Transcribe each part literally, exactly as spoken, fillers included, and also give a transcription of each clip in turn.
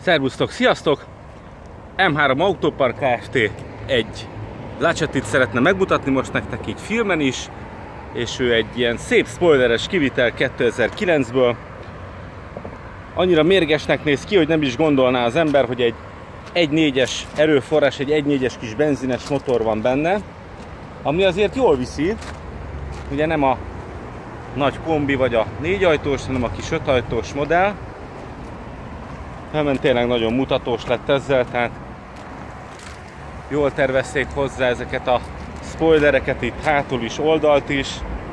Szervusztok, sziasztok! em három Autopark Kft. Egy Lacettit szeretne megmutatni most nektek így filmen is, és ő egy ilyen szép spoileres kivitel kétezer-kilencből. Annyira mérgesnek néz ki, hogy nem is gondolná az ember, hogy egy egy négyes erőforrás, egy egy négyes kis benzines motor van benne, ami azért jól viszi. Ugye nem a nagy kombi vagy a négyajtós, hanem a kis ötajtós modell. Nem, tényleg nagyon mutatós lett ezzel, tehát jól tervezték hozzá ezeket a spoilereket itt hátul is, oldalt is.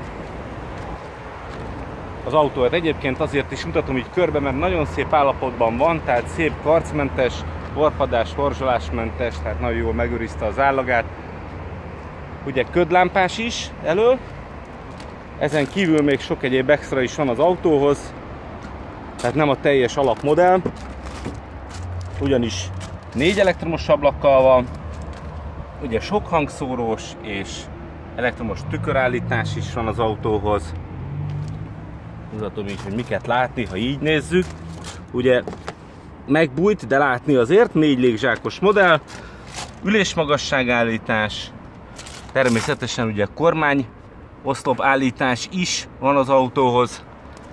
Az autót egyébként azért is mutatom így körbe, mert nagyon szép állapotban van, tehát szép karcmentes, varpadás, horzsolásmentes, tehát nagyon jól megőrizte az állagát. Ugye ködlámpás is elől, ezen kívül még sok egyéb extra is van az autóhoz, tehát nem a teljes alapmodell, ugyanis négy elektromos ablakkal van, ugye sok hangszórós és elektromos tükörállítás is van az autóhoz. Mutatom így, hogy miket látni, ha így nézzük. Ugye megbújt, de látni azért, négy légzsákos modell, ülésmagasságállítás, természetesen ugye kormány oszlop állítás is van az autóhoz,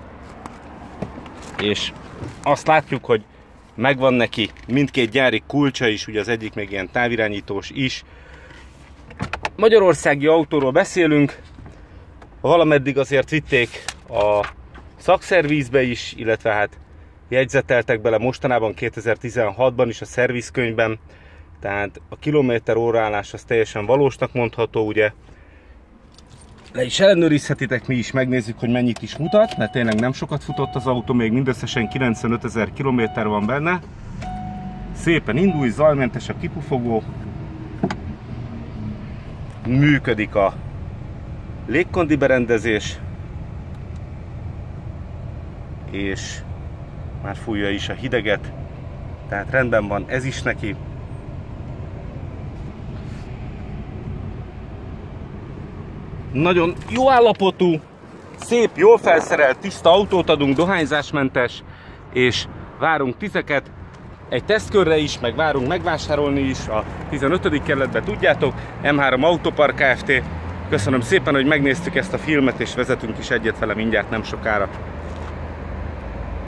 és azt látjuk, hogy megvan neki mindkét gyári kulcsa is, ugye az egyik még ilyen távirányítós is. Magyarországi autóról beszélünk, valameddig azért vitték a szakszervízbe is, illetve hát jegyzeteltek bele mostanában kétezer-tizenhatban is a szervizkönyvben, tehát a kilométer óraállás az teljesen valósnak mondható, ugye. Le is ellenőrizhetitek, mi is megnézzük, hogy mennyit is mutat, mert tényleg nem sokat futott az autó, még mindösszesen kilencvenötezer kilométer van benne. Szépen indul, zajmentes a kipufogó, működik a légkondi berendezés, és már fújja is a hideget, tehát rendben van ez is neki. Nagyon jó állapotú, szép, jól felszerelt, tiszta autót adunk, dohányzásmentes, és várunk titeket egy tesztkörre is, meg várunk megvásárolni is a tizenötödik kerületbe, tudjátok, em három Autopark Kft. Köszönöm szépen, hogy megnéztük ezt a filmet, és vezetünk is egyet vele mindjárt nem sokára.